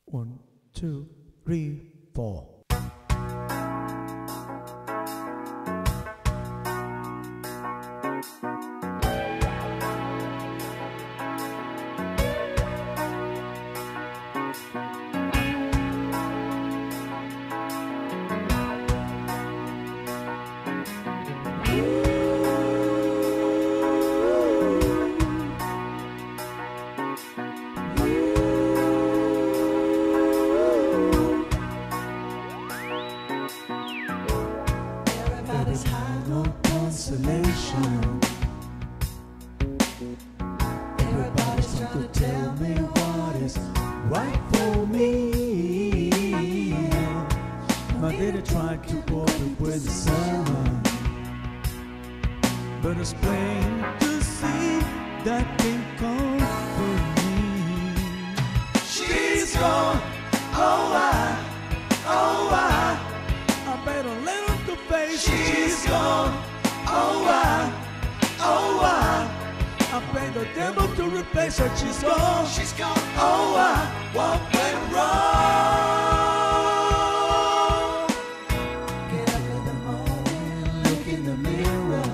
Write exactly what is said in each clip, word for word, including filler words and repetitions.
One, two, three, four. Everybody's high on consolation. Everybody's trying to tell me what is right for me. My daddy tried to cope with the sermon, but it's plain to see that can't come from me. She's gone, oh I, oh I, I better let her to face it. She's gone, oh I, oh I, I pay the devil to replace her. She's gone, she's gone, oh I, what went wrong? Get up in the morning, look in the mirror.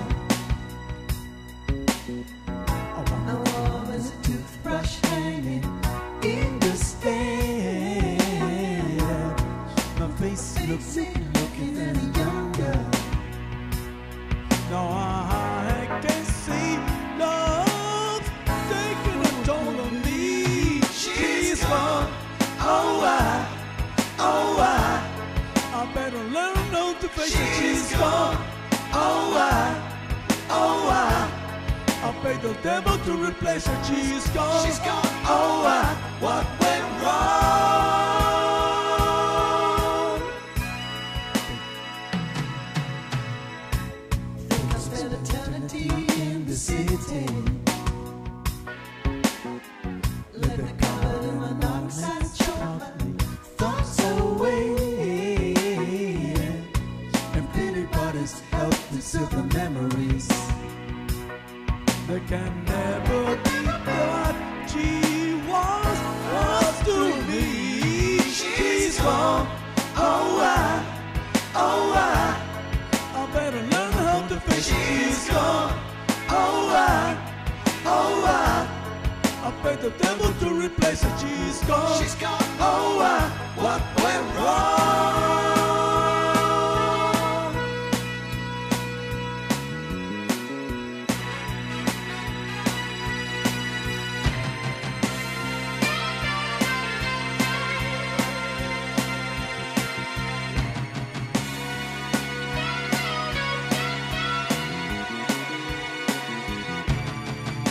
Oh, oh, there's a toothbrush hanging in the stand. My face looks looking any younger. Now I can see love taking a toll on me. She's gone, oh I, oh I, I better learn how to face it. She's gone, oh I, oh I, I pay the devil to replace her. She's gone, she's gone, oh I, what went wrong? Think I spent eternity in the city. Let the carbon monoxide choke my thoughts away, and pity bodies help to silver memories. There can never be what she was, was to me. She's gone, oh I, oh I, I better learn how to face it. She's gone, oh I, oh I, I pay the devil to replace her. She's gone, she's gone, oh I, what went wrong?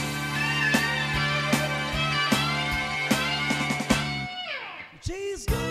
She's gone.